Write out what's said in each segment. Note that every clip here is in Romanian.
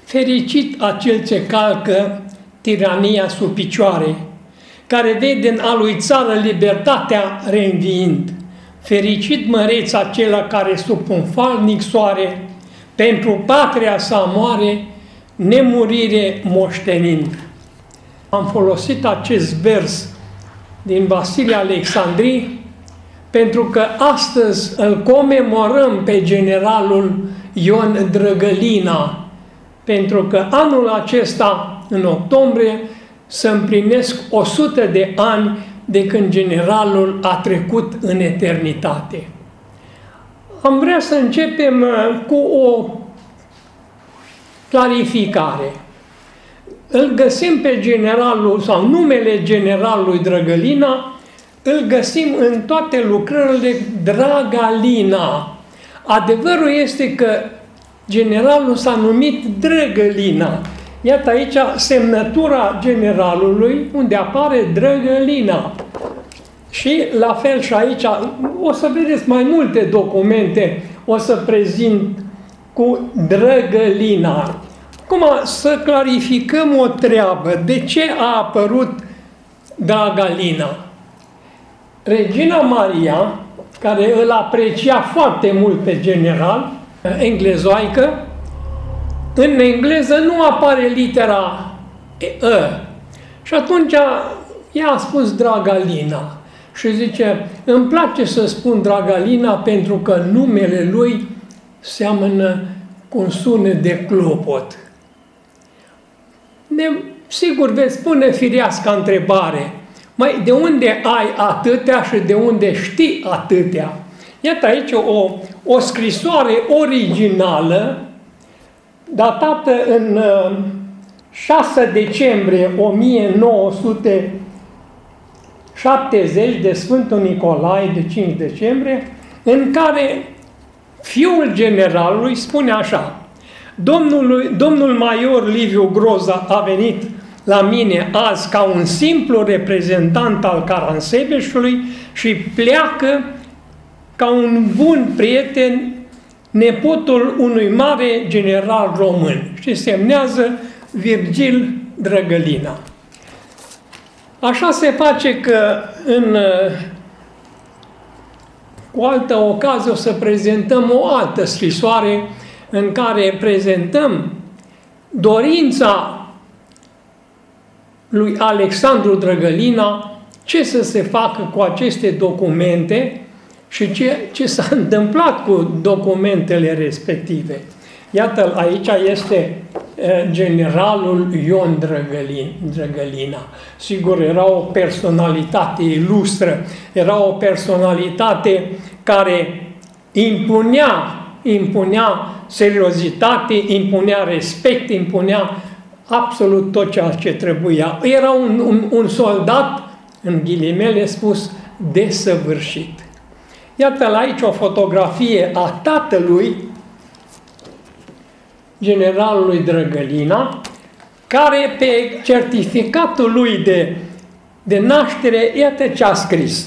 Fericit acel ce calcă tirania sub picioare, care vede în a lui țară libertatea reînviind. Fericit măreț acela care sub un falnic soare, pentru patria sa moare, nemurire moștenind. Am folosit acest vers din Vasile Alexandrii pentru că astăzi îl comemorăm pe generalul Ion Drăgălina, pentru că anul acesta, în octombrie, se împlinesc 100 de ani de când generalul a trecut în eternitate. Am vrea să începem cu o clarificare. Îl găsim pe generalul, sau numele generalului Drăgălina, îl găsim în toate lucrările Dragalina. Adevărul este că generalul s-a numit Drăgălina. Iată aici semnătura generalului, unde apare Drăgălina. Și la fel și aici, o să vedeți mai multe documente, o să prezint cu Drăgălina. Acum să clarificăm o treabă. De ce a apărut Dragalina? Regina Maria, care îl aprecia foarte mult pe general, englezoaică, în engleză nu apare litera E. Și atunci ea a spus Dragalina. Și zice, îmi place să spun Dragalina pentru că numele lui seamănă cu un sunet de clopot. Sigur veți spune firească întrebare. Măi, de unde ai atâtea și de unde știi atâtea? Iată aici o scrisoare originală datată în 6 decembrie 1970 de Sfântul Nicolae, de 5 decembrie, în care fiul generalului spune așa: Domnul Major Liviu Groza a venit la mine azi ca un simplu reprezentant al Caransebeșului și pleacă ca un bun prieten, nepotul unui mare general român. Și semnează Virgil Drăgălina. Așa se face că cu altă ocazie o să prezentăm o altă scrisoare în care prezentăm dorința lui Alexandru Drăgălina ce să se facă cu aceste documente și ce s-a întâmplat cu documentele respective. Iată, aici este generalul Ion Drăgălina. Sigur, era o personalitate ilustră, era o personalitate care impunea seriozitate, impunea respect, impunea absolut tot ceea ce trebuia. Era un soldat, în ghilimele spus, desăvârșit. Iată la aici o fotografie a tatălui generalului Drăgălina, care pe certificatul lui de naștere, iată ce a scris: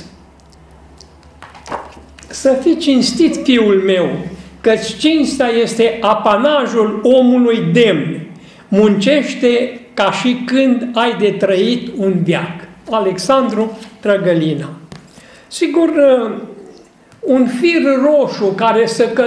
să fii cinstit, fiul meu, căci cinstea este apanajul omului demn. Muncește ca și când ai de trăit un veac. Alexandru Drăgălina. Sigur, un fir roșu care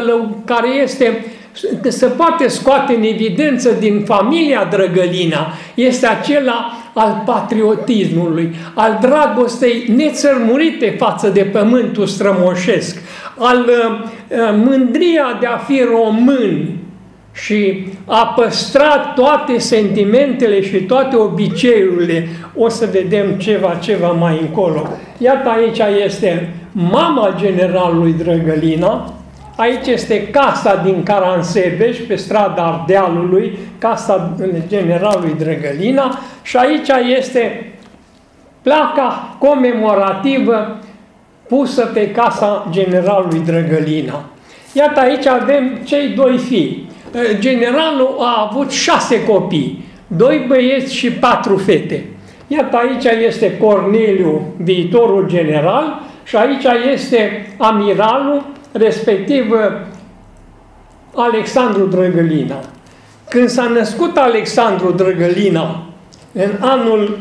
se poate scoate în evidență din familia Drăgălina este acela al patriotismului, al dragostei nețărmurite față de pământul strămoșesc, al mândria de a fi român și a păstrat toate sentimentele și toate obiceiurile. O să vedem ceva mai încolo. Iată, aici este mama generalului Drăgălina, aici este casa din Caransebeș, pe strada Ardealului, casa generalului Drăgălina, și aici este placa comemorativă pusă pe casa generalului Drăgălina. Iată, aici avem cei doi fii. Generalul a avut 6 copii, 2 băieți și 4 fete. Iată, aici este Corneliu, viitorul general, și aici este amiralul, respectiv Alexandru Drăgălina. Când s-a născut Alexandru Drăgălina, în anul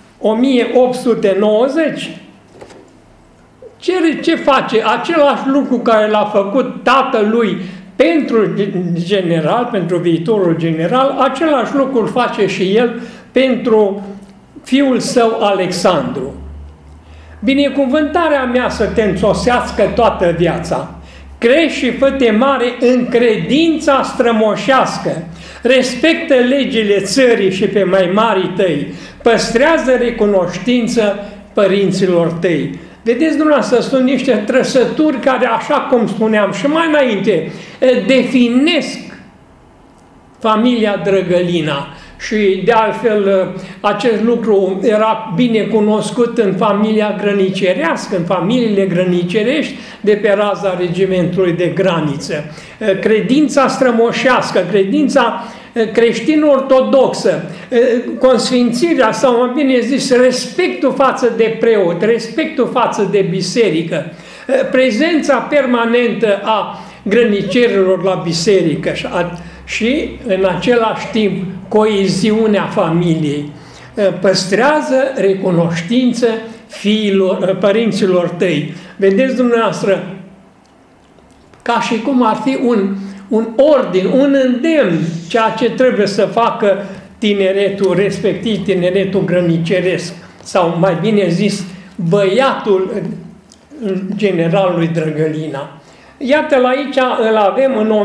1890, ce face? Același lucru care l-a făcut tatălui pentru general, pentru viitorul general, același lucru îl face și el pentru fiul său Alexandru. Binecuvântarea mea să te însosească toată viața. Crești și fă-te mare în credința strămoșească. Respectă legile țării și pe mai marii tăi. Păstrează recunoștință părinților tăi. Vedeți, dumneavoastră, sunt niște trăsături care, așa cum spuneam și mai înainte, definesc familia Drăgălina. Și, de altfel, acest lucru era bine cunoscut în familia grănicerească, în familiile grănicerești de pe raza regimentului de graniță. Credința strămoșească, credința creștin-ortodoxă, consfințirea, sau mai bine zis, respectul față de preot, respectul față de biserică, prezența permanentă a grănicerilor la biserică și, în același timp, coeziunea familiei. Păstrează recunoștință părinților tăi. Vedeți, dumneavoastră, ca și cum ar fi un ordin, un îndemn, ceea ce trebuie să facă tineretul, respectiv tineretul grăniceresc, sau mai bine zis, băiatul generalului Drăgălina. Iată-l aici, îl avem în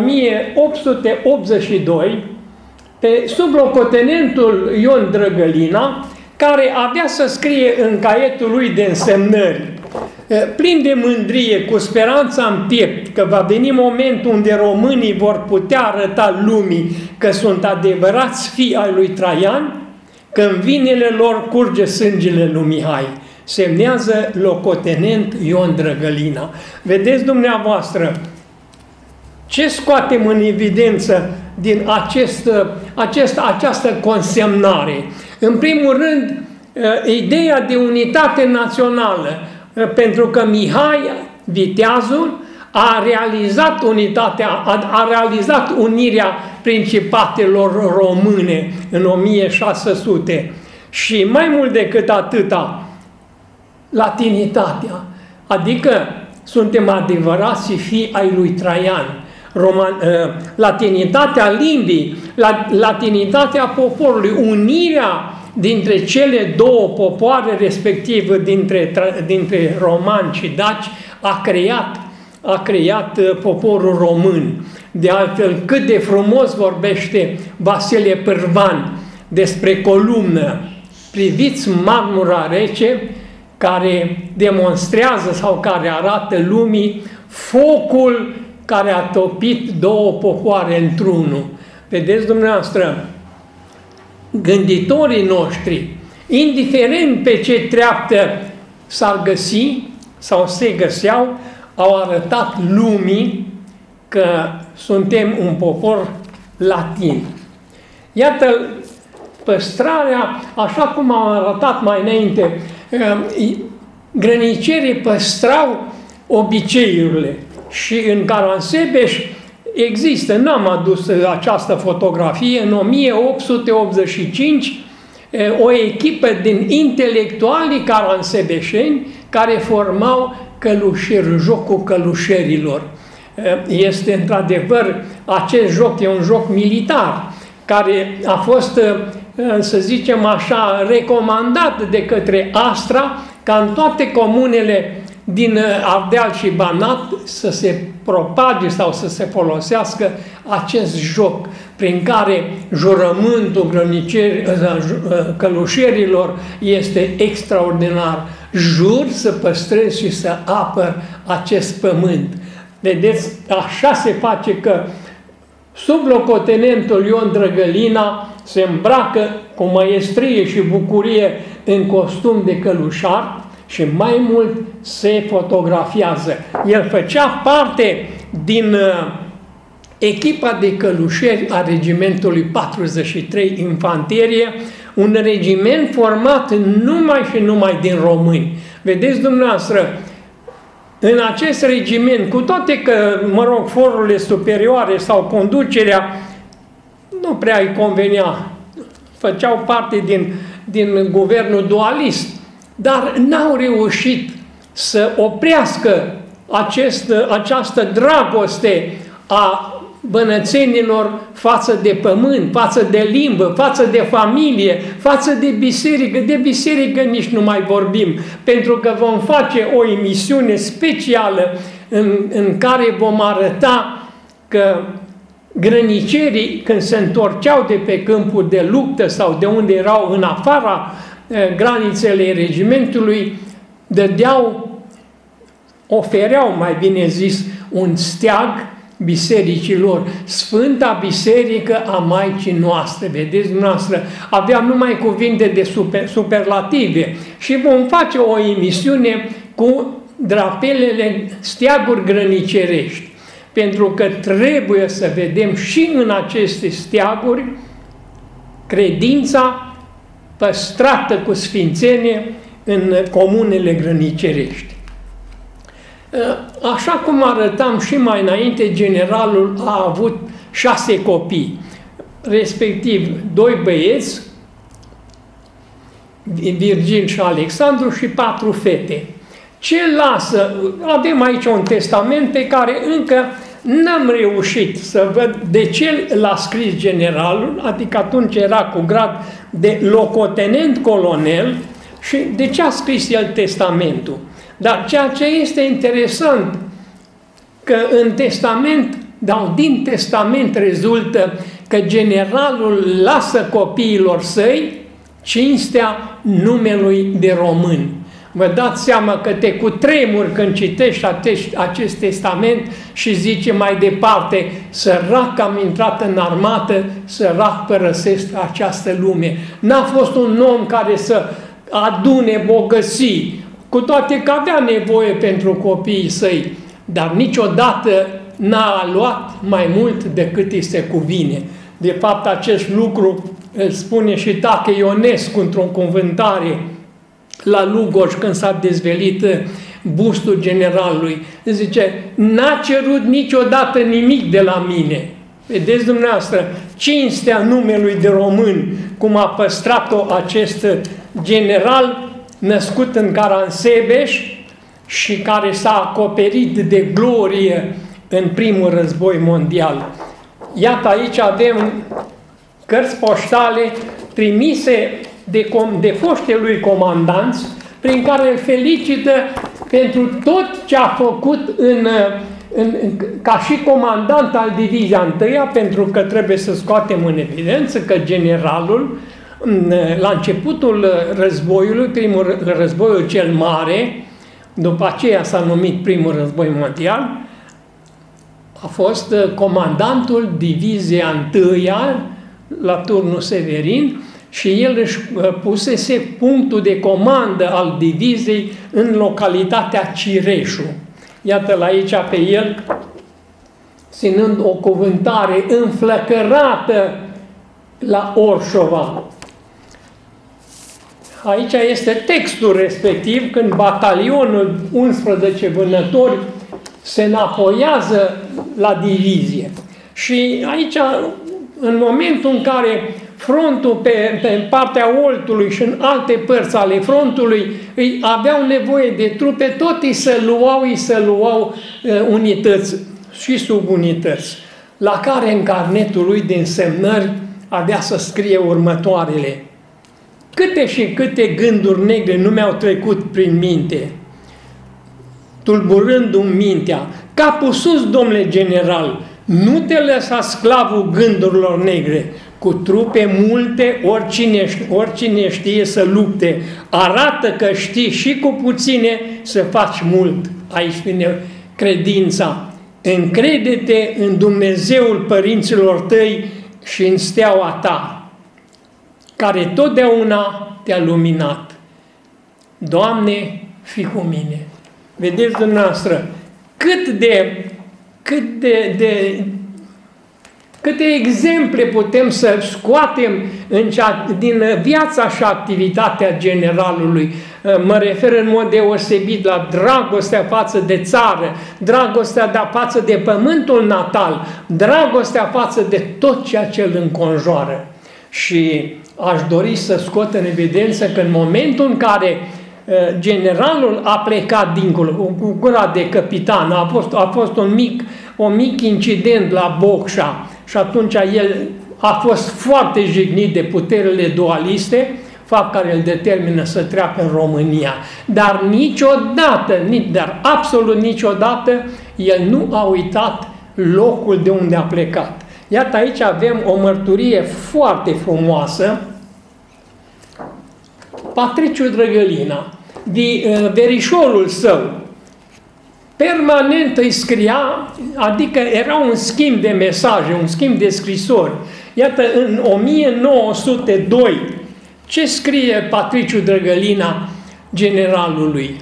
1882, pe sublocotenentul Ion Drăgălina, care avea să scrie în caietul lui de însemnări, plin de mândrie, cu speranța în piept, că va veni momentul unde românii vor putea arăta lumii că sunt adevărați fii ai lui Traian, că în vinele lor curge sângele lui Mihai. Semnează locotenent Ion Drăgălina. Vedeți, dumneavoastră, ce scoatem în evidență din această consemnare? În primul rând, ideea de unitate națională, pentru că Mihai, viteazul, a realizat unitatea, a realizat unirea principatelor române în 1600 și mai mult decât atâta, latinitatea, adică suntem adevărați fii ai lui Traian. Latinitatea limbii, latinitatea poporului, unirea dintre cele două popoare, respectiv dintre romani și daci, a creat poporul român. De altfel, cât de frumos vorbește Vasile Pârvan despre columnă. Priviți marmura rece care demonstrează sau care arată lumii focul care a topit două popoare într-unul. Vedeți, dumneavoastră, gânditorii noștri, indiferent pe ce treaptă s-ar găsi sau se găseau, au arătat lumii că suntem un popor latin. Iată păstrarea, așa cum am arătat mai înainte, grănicerii păstrau obiceiurile și în Caransebeș există, n-am adus această fotografie, în 1885 o echipă din intelectualii caransebeșeni care formau călușeri, jocul călușerilor. Este într-adevăr, acest joc e un joc militar care a fost, să zicem așa, recomandat de către Astra ca în toate comunele din Ardeal și Banat să se propage sau să se folosească acest joc prin care jurământul călușerilor este extraordinar. Jur să păstrez și să apăr acest pământ. Vedeți, așa se face că sublocotenentul Ion Drăgălina se îmbracă cu măiestrie și bucurie în costum de călușar și mai mult se fotografiază. El făcea parte din echipa de călușeri a regimentului 43 Infanterie, un regiment format numai și numai din români. Vedeți, dumneavoastră, în acest regiment, cu toate că, mă rog, forurile superioare sau conducerea nu prea îi convenea. Făceau parte din guvernul dualist, dar n-au reușit să oprească această dragoste a bănățenilor față de pământ, față de limbă, față de familie, față de biserică. De biserică nici nu mai vorbim, pentru că vom face o emisiune specială în care vom arăta că grănicerii, când se întorceau de pe câmpul de luptă sau de unde erau în afara granițele regimentului, ofereau, mai bine zis, un steag bisericilor, Sfânta Biserică a Maicii noastre. Vedeți dumneavoastră, aveam numai cuvinte de superlative și vom face o emisiune cu drapelele, steaguri grănicerești, pentru că trebuie să vedem și în aceste steaguri credința păstrată cu sfințenie în comunele grănicerești. Așa cum arătam și mai înainte, generalul a avut 6 copii, respectiv 2 băieți, Virgil și Alexandru, și 4 fete. Ce lasă? Avem aici un testament pe care încă n-am reușit să văd de ce l-a scris generalul, adică atunci era cu grad de locotenent colonel, și de ce a scris el testamentul. Dar ceea ce este interesant, că în testament, din testament rezultă că generalul lasă copiilor săi cinstea numelui de român. Vă dați seama că te cutremuri când citești acest testament și zice mai departe: sărac am intrat în armată, sărac părăsesc această lume. N-a fost un om care să adune bogății, cu toate că avea nevoie pentru copiii săi, dar niciodată n-a luat mai mult decât îi se cuvine. De fapt, acest lucru îl spune și Tache Ionescu într-o cuvântare la Lugoj, când s-a dezvelit bustul generalului. Zice: n-a cerut niciodată nimic de la mine. Vedeți dumneavoastră, cinstea numelui de român, cum a păstrat-o acest general, născut în Caransebeș și care s-a acoperit de glorie în primul război mondial. Iată, aici avem cărți poștale trimise de foștii lui comandanți, prin care îl felicită pentru tot ce a făcut ca și comandant al Divizia 1, pentru că trebuie să scoatem în evidență că generalul, la începutul războiului, primul războiul cel mare, după aceea s-a numit primul război mondial, a fost comandantul Divizia 1 la turnul Severin și el își pusese punctul de comandă al diviziei în localitatea Cireșu. Iată-l aici pe el, ținând o cuvântare înflăcărată la Orșova. Aici este textul respectiv, când batalionul 11 vânători se înapoiază la divizie. Și aici, în momentul în care frontul pe partea Oltului și în alte părți ale frontului aveau nevoie de trupe, tot îi se luau unități și subunități, la care în carnetul lui de însemnări avea să scrie următoarele: câte și câte gânduri negre nu mi-au trecut prin minte, tulburându-mi mintea. Capul sus, domnule general, nu te lăsa sclavul gândurilor negre. Cu trupe multe, oricine știe să lupte. Arată că știi și cu puține să faci mult. Aici vine credința. Încrede-te în Dumnezeul părinților tăi și în steaua ta, care totdeauna te-a luminat. Doamne, fii cu mine. Vedeți dumneavoastră câte exemple putem să scoatem din viața și activitatea generalului. Mă refer în mod deosebit la dragostea față de țară, dragostea față de pământul natal, dragostea față de tot ceea ce îl înconjoară. Și aș dori să scot în evidență că în momentul în care generalul a plecat dincolo, cu gura de capitan, a fost un mic incident la Bocșa și atunci el a fost foarte jignit de puterile dualiste, fapt care îl determină să treacă în România. Dar niciodată, dar absolut niciodată, el nu a uitat locul de unde a plecat. Iată, aici avem o mărturie foarte frumoasă. Patriciu Drăgălina, verișorul său, permanent îi scria, adică era un schimb de mesaje, un schimb de scrisori. Iată, în 1902, ce scrie Patriciu Drăgălina generalului?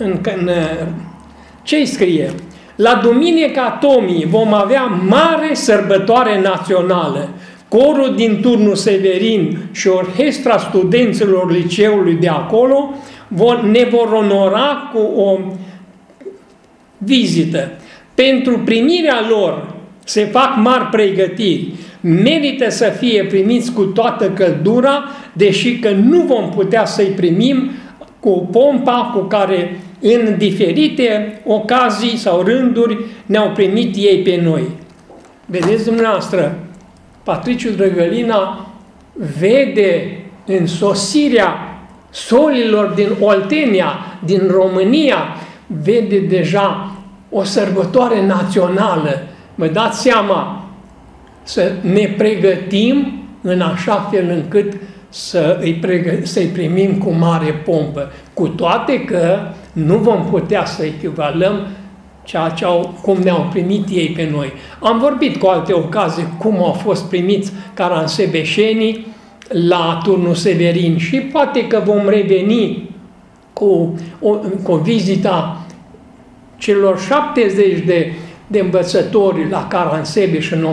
Ce scrie? La Duminica Tomii vom avea mare sărbătoare națională. Corul din Turnul Severin și orchestra studenților liceului de acolo ne vor onora cu o vizită. Pentru primirea lor se fac mari pregătiri. Merită să fie primiți cu toată căldura, deși că nu vom putea să-i primim cu pompa cu care în diferite ocazii sau rânduri ne-au primit ei pe noi. Vedeți dumneavoastră, Patriciu Drăgălina vede în sosirea solilor din Oltenia, din România, vede deja o sărbătoare națională. Vă dați seama, să ne pregătim în așa fel încât să-i primim cu mare pompă. Cu toate că nu vom putea să echivalăm cum ne-au primit ei pe noi. Am vorbit cu alte ocazii cum au fost primiți caransebeșenii la Turnul Severin și poate că vom reveni cu vizita celor 70 de învățători la Caransebeș în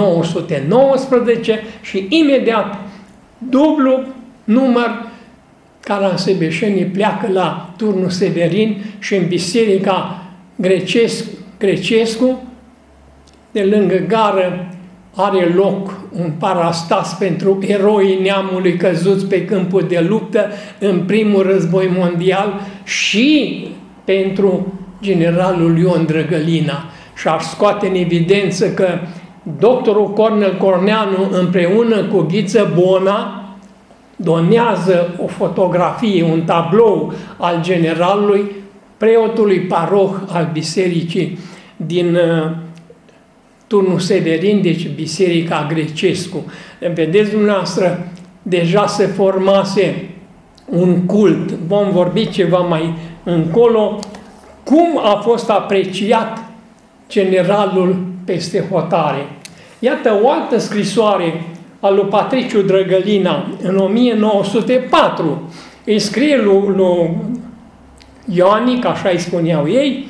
1919 și imediat dublu număr caransebeșenii pleacă la Turnul Severin și în biserica Grecescu, de lângă gară, are loc un parastas pentru eroii neamului căzuți pe câmpul de luptă în primul război mondial și pentru generalul Ion Drăgălina. Și aș scoate în evidență că doctorul Cornel Corneanu împreună cu Ghiță Bona donează o fotografie, un tablou al generalului, preotului paroh al bisericii din Turnul Severin, deci biserica Grecescu. Vedeți dumneavoastră, deja se formase un cult. Vom vorbi ceva mai încolo cum a fost apreciat generalul peste hotare. Iată o altă scrisoare a lui Patriciu Drăgălina în 1904. Îi scrie lui Ioanic, așa îi spuneau ei,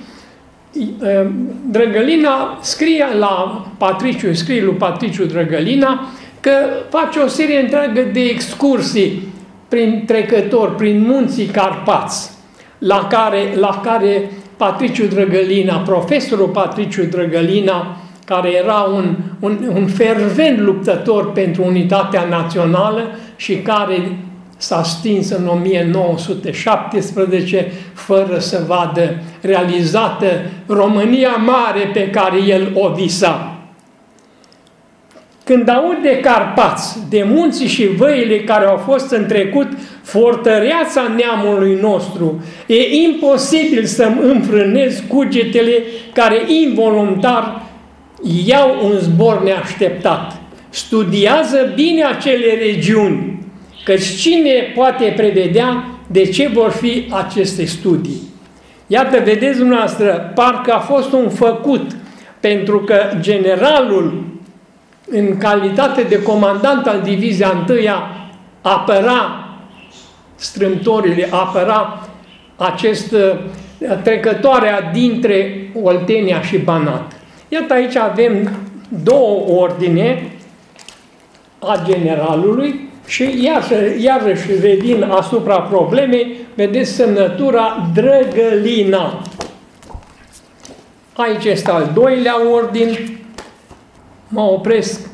Drăgălina scrie lui Patriciu Drăgălina că face o serie întreagă de excursii prin trecători, prin munții Carpați, la care Patriciu Drăgălina, profesorul Patriciu Drăgălina, care era un fervent luptător pentru unitatea națională și care s-a stins în 1917 fără să vadă realizată România mare pe care el o visa. Când aud de Carpați, de munții și văile care au fost în trecut fortăreața neamului nostru, e imposibil să-mi înfrânez cugetele care involuntar iau un zbor neașteptat. Studiază bine acele regiuni, căci cine poate prevedea de ce vor fi aceste studii. Iată, vedeți dumneavoastră, parcă a fost un făcut, pentru că generalul, în calitate de comandant al divizia 1-a, apăra strâmtorile, apăra trecătoarea dintre Oltenia și Banat. Iată, aici avem două ordine a generalului Și iarăși revin asupra problemei, vedeți semnătura Drăgălina. Aici este al doilea ordin. Mă opresc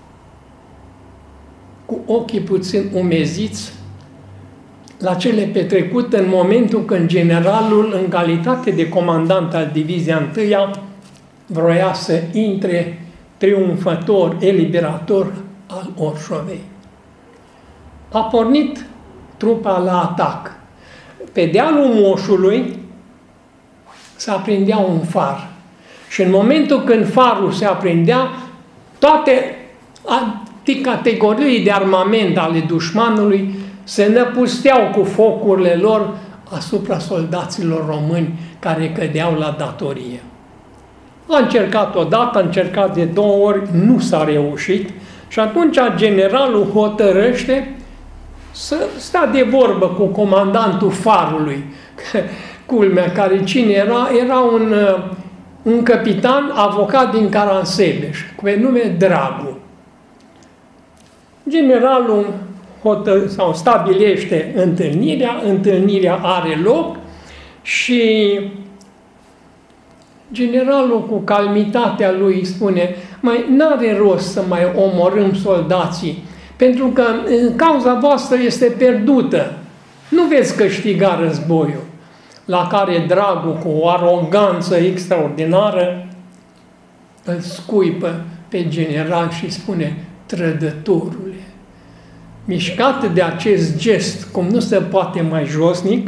cu ochii puțin umeziți la cele petrecute în momentul când generalul, în calitate de comandant al Divizia 1-a, vroia să intre triumfător, eliberator al Orșovei. A pornit trupa la atac. Pe dealul Moșului se aprindea un far. Și în momentul când farul se aprindea, toate categorii de armament ale dușmanului se năpusteau cu focurile lor asupra soldaților români care cădeau la datorie. A încercat odată, a încercat de 2 ori, nu s-a reușit și atunci generalul hotărăște să stea de vorbă cu comandantul farului. Culmea, care cine era? Era un capitan avocat din Caransebeș, cu nume Dragu. Generalul stabilește întâlnirea are loc și generalul cu calmitatea lui spune: mai n-are rost să mai omorâm soldații, pentru că cauza voastră este pierdută. Nu veți câștiga războiul. La care Dragu, cu o aroganță extraordinară, îl scuipă pe general și spune: trădătorule. Mișcat de acest gest, cum nu se poate mai josnic,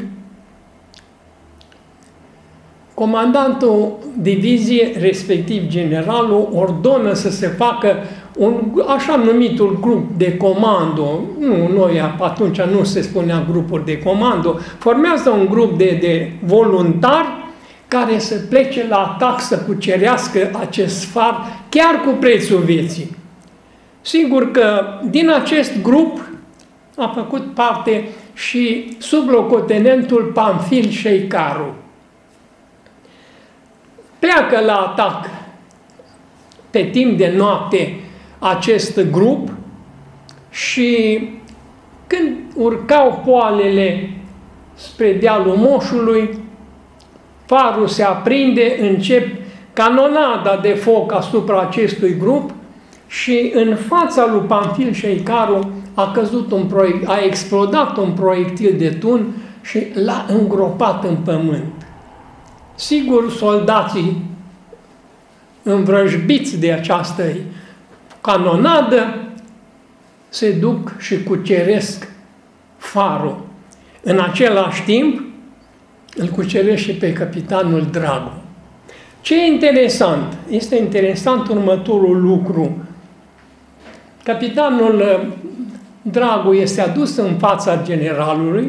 comandantul diviziei, respectiv generalul, ordonă să se facă un așa numitul grup de comando. Atunci nu se spunea grupuri de comando. Formează un grup de voluntari care să plece la atac, să cucerească acest far, chiar cu prețul vieții. Sigur că din acest grup a făcut parte și sublocotenentul Pamfil Șeicaru. Pleacă la atac pe timp de noapte acest grup și când urcau poalele spre dealul Moșului, farul se aprinde, încep canonada de foc asupra acestui grup și în fața lui Pamfil Șeicaru a explodat un proiectil de tun și l-a îngropat în pământ. Sigur, soldații învrăjbiți de această canonadă se duc și cuceresc farul. În același timp, îl cuceresc și pe capitanul Dragu. Ce e interesant? Este interesant următorul lucru. Capitanul Dragu este adus în fața generalului,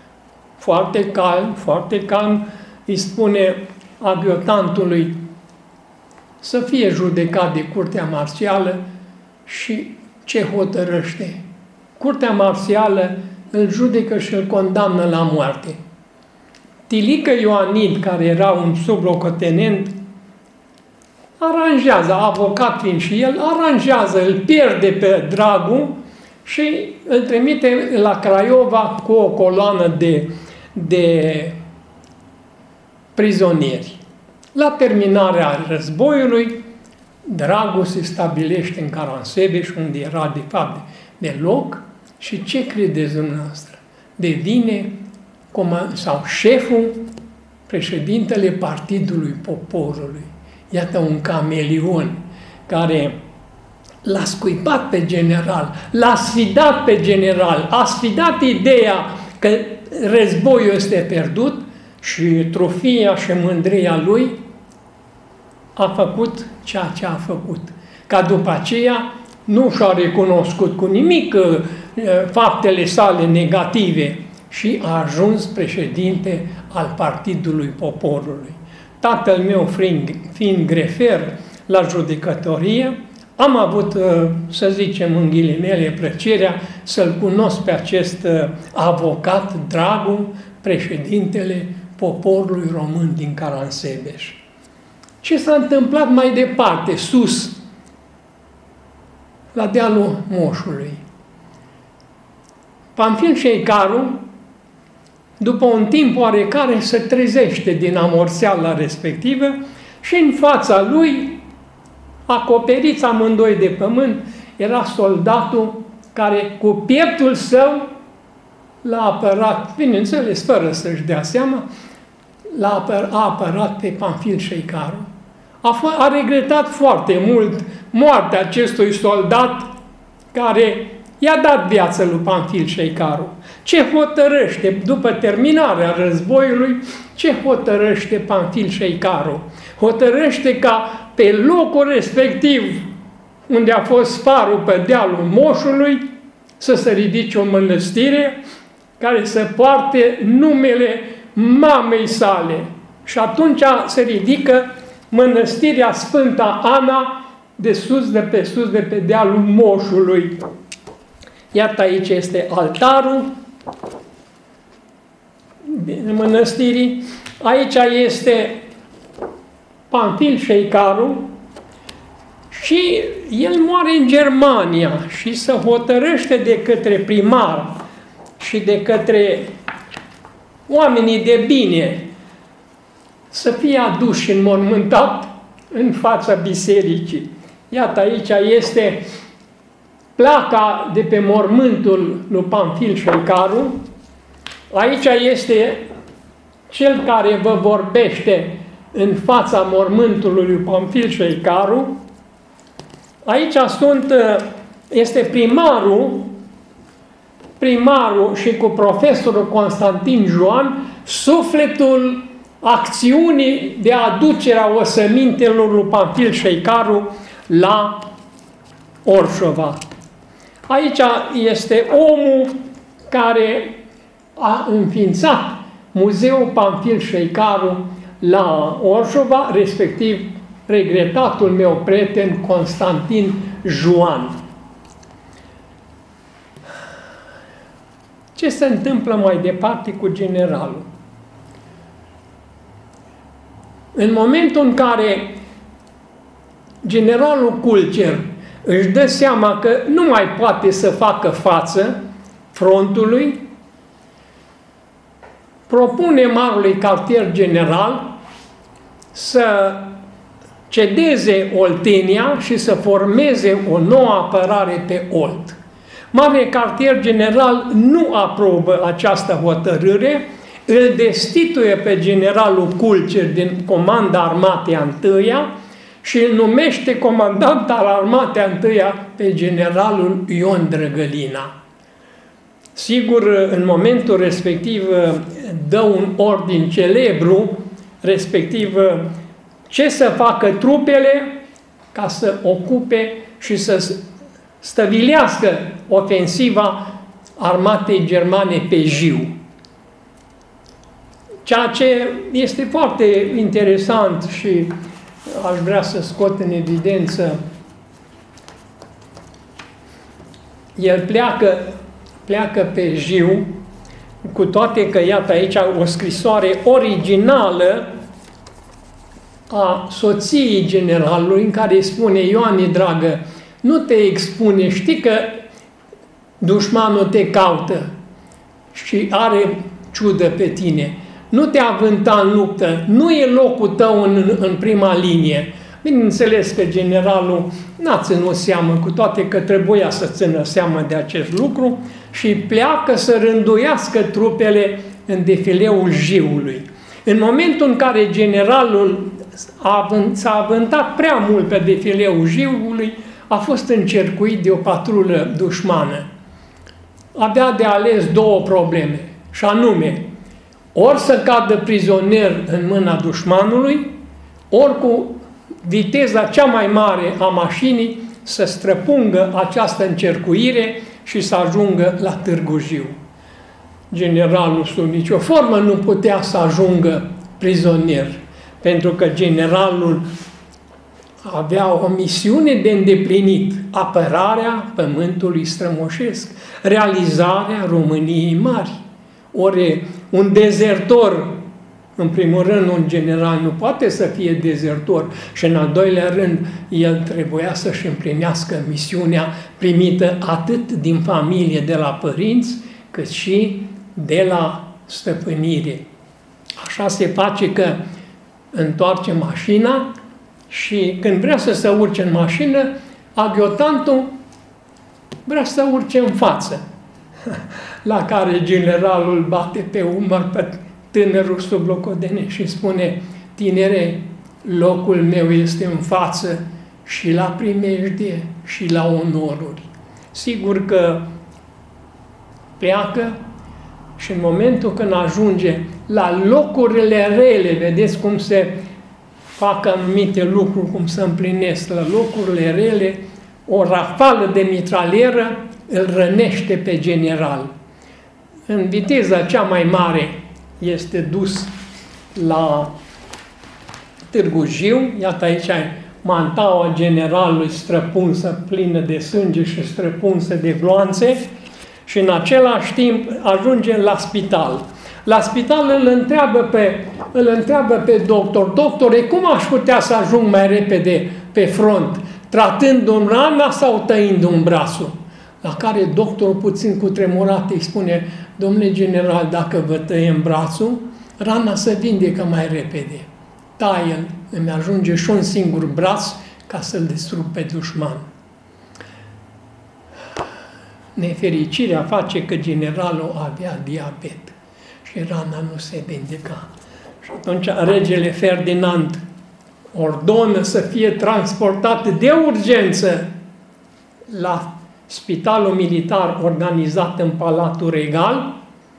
foarte calm, îi spune adjutantului să fie judecat de curtea marțială și ce hotărăște? Curtea marțială îl judecă și îl condamnă la moarte. Tilică Ioanid, care era un sublocotenent, aranjează, avocat fiind și el, îl pierde pe Dragu și îl trimite la Craiova cu o coloană de prizonieri. La terminarea războiului, Dragu se stabilește în Caransebeș, unde era de fapt de loc, și ce credeți dumneavoastră? Devine șeful, președintele Partidului Poporului. Iată un cameleon care l-a scuipat pe general, l-a sfidat pe general, a sfidat ideea că războiul este pierdut și trofia și mândria lui a făcut ceea ce a făcut. Ca după aceea nu și-a recunoscut cu nimic faptele sale negative și a ajuns președinte al Partidului Poporului. Tatăl meu fiind grefer la judecătorie, am avut, să zicem în ghilimele, plăcerea să-l cunosc pe acest avocat Dragu, președintele Poporului Român din Caransebeș. Ce s-a întâmplat mai departe, sus, la dealul Moșului? Pamfil Șeicaru, după un timp oarecare, se trezește din amorțeala respectivă și în fața lui, acoperiți amândoi de pământ, era soldatul care cu pieptul său l-a apărat, bineînțeles, fără să-și dea seama, a apărat pe Pamfil Șeicaru. A regretat foarte mult moartea acestui soldat care i-a dat viață lui Pamfil Șeicaru. Ce hotărăște, după terminarea războiului, ce hotărăște Pamfil Șeicaru? Hotărăște ca pe locul respectiv, unde a fost sparul pe dealul Moșului, să se ridice o mănăstire care să poarte numele mamei sale. Și atunci se ridică mănăstirea Sfânta Ana de pe dealul Moșului. Iată, aici este altarul mănăstirii. Aici este Pamfil Șeicaru și el moare în Germania și se hotărăște de către primar și de către oamenii de bine să fie aduși și înmormântat în fața bisericii. Iată, aici este placa de pe mormântul lui Pamfil Șeicaru. Aici este cel care vă vorbește în fața mormântului lui Pamfil Șeicaru. Aici este primarul și cu profesorul Constantin Joan, sufletul acțiunii de aducerea osemintelor lui Pamfil Șeicaru la Orșova. Aici este omul care a înființat Muzeul Pamfil Șeicaru la Orșova, respectiv regretatul meu prieten Constantin Joan. Ce se întâmplă mai departe cu generalul? În momentul în care generalul Culcer își dă seama că nu mai poate să facă față frontului, propune marului cartier general să cedeze Oltenia și să formeze o nouă apărare pe Olt. Marele cartier general nu aprobă această hotărâre, îl destituie pe generalul Culcer din comanda armatei a întâia și îl numește comandant al armatei a întâia pe generalul Ion Drăgălina. Sigur, în momentul respectiv dă un ordin celebru, respectiv ce să facă trupele ca să ocupe și să stăvilească ofensiva armatei germane pe Jiu. Ceea ce este foarte interesant și aș vrea să scot în evidență, el pleacă pe Jiu, cu toate că, iată aici, o scrisoare originală a soției generalului, în care îi spune: Ioane, dragă, nu te expune, știi că dușmanul te caută și are ciudă pe tine. Nu te avânta în luptă, nu e locul tău în prima linie. Bineînțeles că generalul n-a ținut seamă, cu toate că trebuia să țină seamă de acest lucru, și pleacă să rânduiască trupele în defileul Jiului. În momentul în care generalul s-a avântat prea mult pe defileul Jiului, a fost încercuit de o patrulă dușmană. Avea de ales două probleme, și anume, ori să cadă prizonier în mâna dușmanului, ori cu viteza cea mai mare a mașinii să străpungă această încercuire și să ajungă la Târgu Jiu. Generalul sub nicio formă nu putea să ajungă prizonier, pentru că generalul avea o misiune de îndeplinit: apărarea pământului strămoșesc, realizarea României mari. Ori un dezertor, în primul rând, un general nu poate să fie dezertor și, în al doilea rând, el trebuia să-și împlinească misiunea primită atât din familie, de la părinți, cât și de la stăpânire. Așa se face că întoarce mașina și când vrea să se urce în mașină, aghiotantul vrea să urce în față. La care generalul bate pe umăr pe tânărul sublocotenent și spune: tinere, locul meu este în față și la primejdie și la onoruri. Sigur că pleacă și în momentul când ajunge la locurile rele, vedeți cum se fac anumite lucruri, cum se împlinesc, la locurile rele, o rafală de mitralieră îl rănește pe general. În viteza cea mai mare este dus la Târgu Jiu, iată aici mantaua generalului străpunsă, plină de sânge și străpunsă de gloanțe, și în același timp ajunge la spital. La spital îl întreabă pe doctor: doctore, cum aș putea să ajung mai repede pe front, tratându-mi rana sau tăindu-mi brațul? La care doctorul, puțin cutremurat, îi spune: domnule general, dacă vă tăiem brațul, rana se vindecă mai repede. Taie-l, îmi ajunge și un singur braț ca să-l distrug pe dușman. Nefericirea face că generalul avea diabet și rana nu se vindeca. Și atunci regele Ferdinand ordonă să fie transportat de urgență la spitalul militar organizat în Palatul Regal,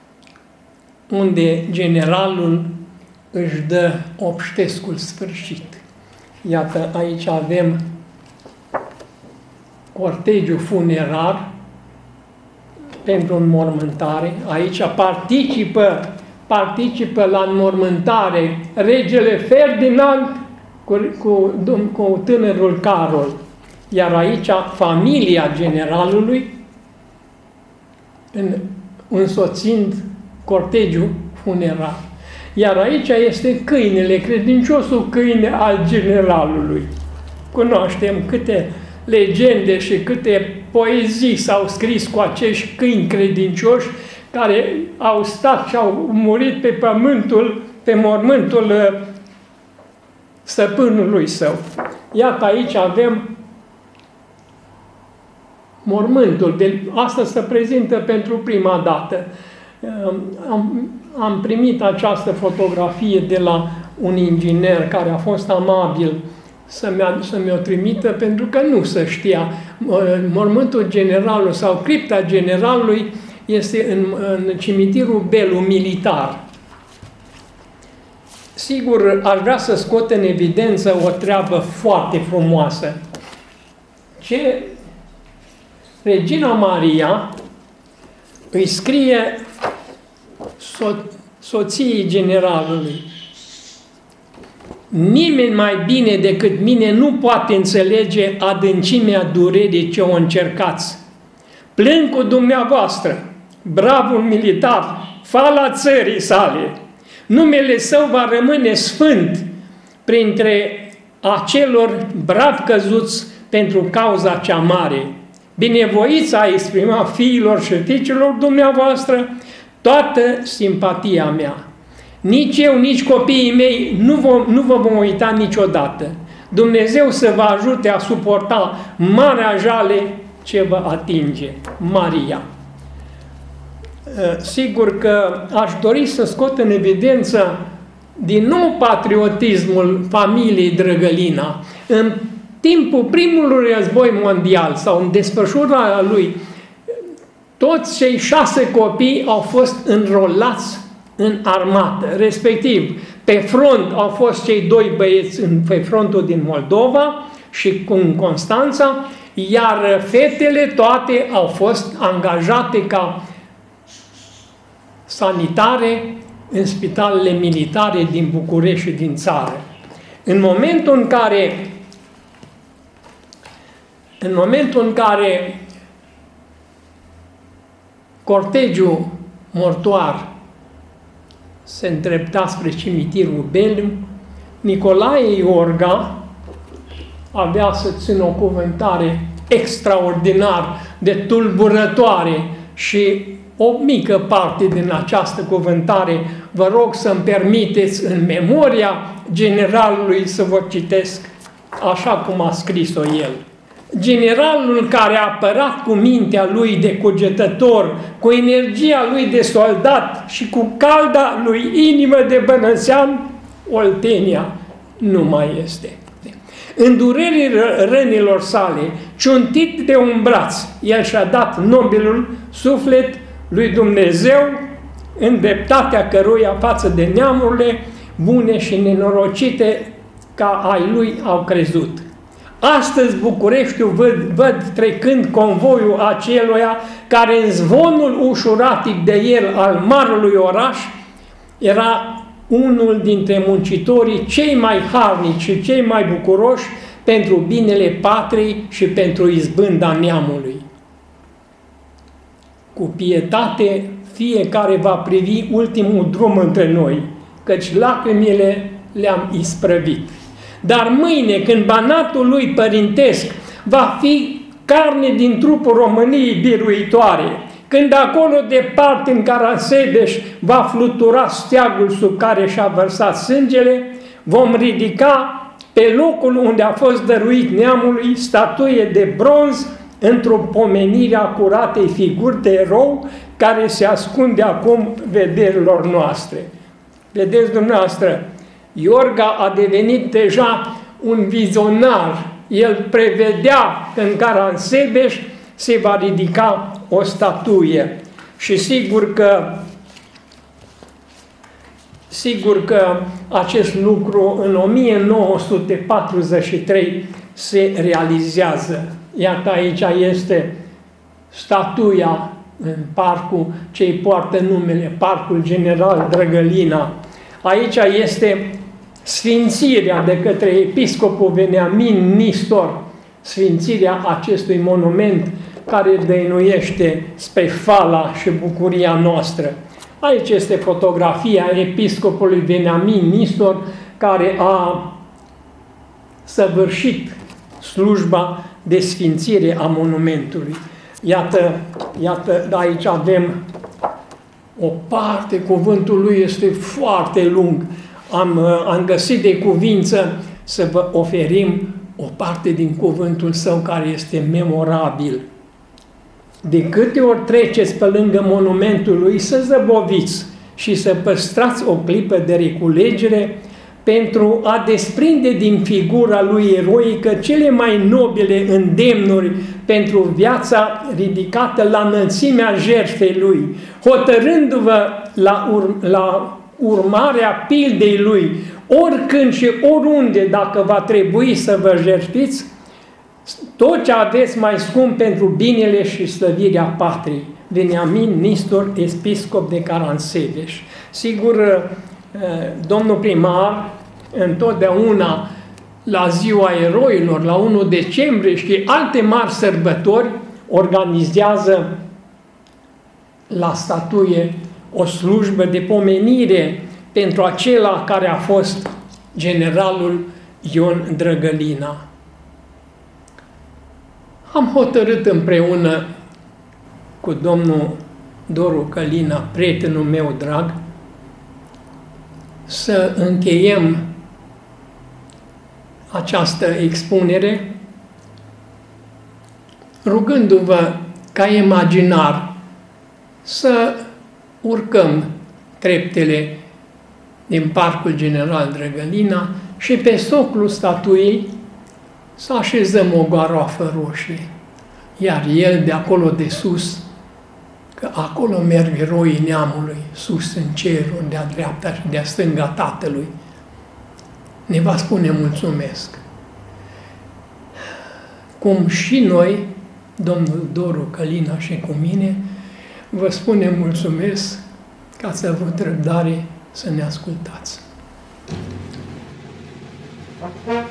unde generalul își dă obștescul sfârșit. Iată, aici avem cortegiul funerar pentru înmormântare. Aici participă la înmormântare regele Ferdinand cu tânărul Carol. Iar aici familia generalului însoțind cortegiul funerar. Iar aici este câinele, credinciosul câine al generalului. Cunoaștem câte legende și câte poezii s-au scris cu acești câini credincioși care au stat și au murit pe mormântul stăpânului său. Iată, aici avem mormântul. Asta se prezintă pentru prima dată. Am primit această fotografie de la un inginer care a fost amabil să mi-o trimită, pentru că nu se știa. Mormântul generalului sau cripta generalului este în cimitirul Belu militar. Sigur, aș vrea să scot în evidență o treabă foarte frumoasă. Ce Regina Maria îi scrie soției generalului: nimeni mai bine decât mine nu poate înțelege adâncimea durerii ce o încercați. Plâng cu dumneavoastră, bravul militar, fala țării sale. Numele său va rămâne sfânt printre acelor bravi căzuți pentru cauza cea mare. Binevoiți a exprima fiilor și fiicilor dumneavoastră toată simpatia mea. Nici eu, nici copiii mei nu vă vom uita niciodată. Dumnezeu să vă ajute a suporta marea jale ce vă atinge. Maria. Sigur că aș dori să scot în evidență din nou patriotismul familiei Drăgălina. În timpul primului război mondial sau în desfășurarea lui, toți cei 6 copii au fost înrolați în armată, respectiv pe front au fost cei 2 băieți pe frontul din Moldova și în Constanța, iar fetele toate au fost angajate ca sanitare în spitalele militare din București și din țară. În momentul în care cortegiul mortuar se îndrepta spre cimitirul Belu, Nicolae Iorga avea să țină o cuvântare extraordinar de tulburătoare și o mică parte din această cuvântare vă rog să-mi permiteți în memoria generalului să vă citesc așa cum a scris-o el. Generalul care a apărat cu mintea lui de cugetător, cu energia lui de soldat și cu calda lui inimă de bănățean, Oltenia nu mai este. În durerii rănilor sale, ciuntit de un braț, el și-a dat nobilul suflet lui Dumnezeu, în dreptatea căruia față de neamurile bune și nenorocite ca ai lui au crezut. Astăzi Bucureștiul văd trecând convoiul aceluia care în zvonul ușuratic de el al marelui oraș era unul dintre muncitorii cei mai harnici și cei mai bucuroși pentru binele patriei și pentru izbânda neamului. Cu pietate fiecare va privi ultimul drum între noi, căci lacrimile le-am isprăvit. Dar mâine, când banatul lui părintesc va fi carne din trupul României biruitoare, când acolo departe în Caransebeș va flutura steagul sub care și-a vărsat sângele, vom ridica pe locul unde a fost dăruit neamului statuie de bronz într-o pomenire a curatei figuri de erou care se ascunde acum vederilor noastre. Vedeți dumneavoastră, Iorga a devenit deja un vizionar. El prevedea că în Caransebeș se va ridica o statuie. Și sigur că acest lucru în 1943 se realizează. Iată, aici este statuia în parcul ce îi poartă numele, Parcul General Drăgălina. Aici este sfințirea de către episcopul Veniamin Nistor, sfințirea acestui monument care dăinuiește spre fala și bucuria noastră. Aici este fotografia episcopului Veniamin Nistor care a săvârșit slujba de sfințire a monumentului. Iată, aici avem o parte, cuvântul lui este foarte lung. Am găsit de cuvință să vă oferim o parte din cuvântul său care este memorabil. De câte ori treceți pe lângă monumentul lui, să zăboviți și să păstrați o clipă de reculegere pentru a desprinde din figura lui eroică cele mai nobile îndemnuri pentru viața ridicată la înălțimea jertfei lui, hotărându-vă la urmarea pildei lui, oricând și oriunde, dacă va trebui să vă jertfiți, tot ce aveți mai scump pentru binele și slăvirea patriei. Veniamin Nistor, episcop de Caransebeș. Sigur, domnul primar, întotdeauna la Ziua Eroilor, la 1 decembrie și alte mari sărbători, organizează la statuie o slujbă de pomenire pentru acela care a fost generalul Ion Drăgălina. Am hotărât împreună cu domnul Doru Călina, prietenul meu drag, să încheiem această expunere rugându-vă ca imaginar să urcăm treptele din Parcul General Drăgălina și pe soclul statuiei să așezăm o garoafă roșie, iar el de acolo de sus, că acolo merg eroii neamului, sus în cerul, de-a dreapta și de-a stânga Tatălui, ne va spune mulțumesc. Cum și noi, domnul Doru Călina și cu mine, vă spunem mulțumesc că ați avut răbdare să ne ascultați.